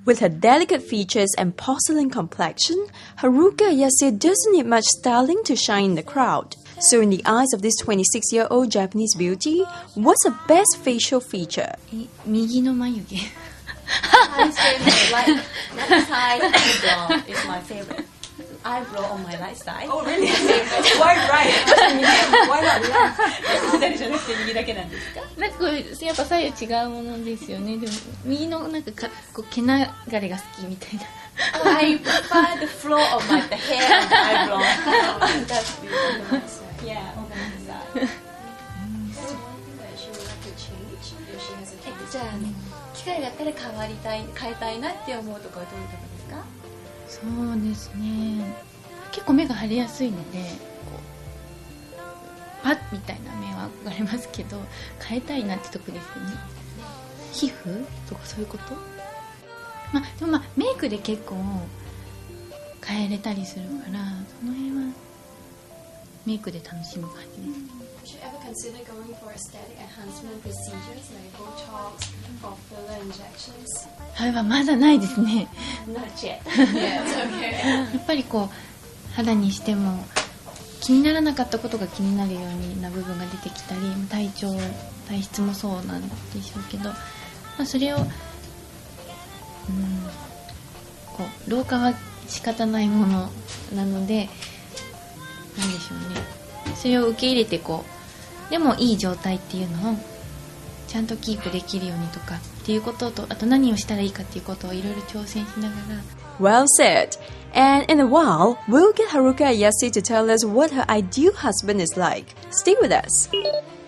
With her delicate features and porcelain complexion, Haruka Ayase doesn't need much styling to shine in the crowd. So in the eyes of this 26-year-old Japanese beauty, what's her best facial feature? 右の眉毛 I say my left side eyebrow is my favorite. Eyebrow on my right side. Oh really? Why right? Why not left? 左じゃなくて右だけなんですか？ なんかこうやっぱ左右違うものですよね。でも右のなんかこう毛流れが好きみたいな。 I prefer the flow of the hair and eyebrow. That's beautiful. Yeah, on the side. じゃあ機会があったら変えたいなって思うとかはどういうところですか？ そうですね。結構目が腫れやすいので、こうパッみたいな目は憧れますけど、変えたいなってとこですよね。皮膚とかそういうこと？でもメイクで結構変えれたりするから、その辺はメイクで楽しむ感じです。 Would you ever consider going for aesthetic enhancement procedures like Botox or filler injections? それはまだないですね。 Not yet. Yeah, it's okay. やっぱりこう肌にしても気にならなかったことが気になるような部分が出てきたり、体質もそうなんでしょうけど、それをこう老化は仕方ないものなので、なんでしょうね、それを受け入れてこうでもいい状態っていうのをちゃんとキープできるようにとかっていうことと、あと何をしたらいいかっていうことをいろいろ挑戦しながら。 Well said. And in a while, we'll get Haruka Ayase to tell us what her ideal husband is like. Stay with us.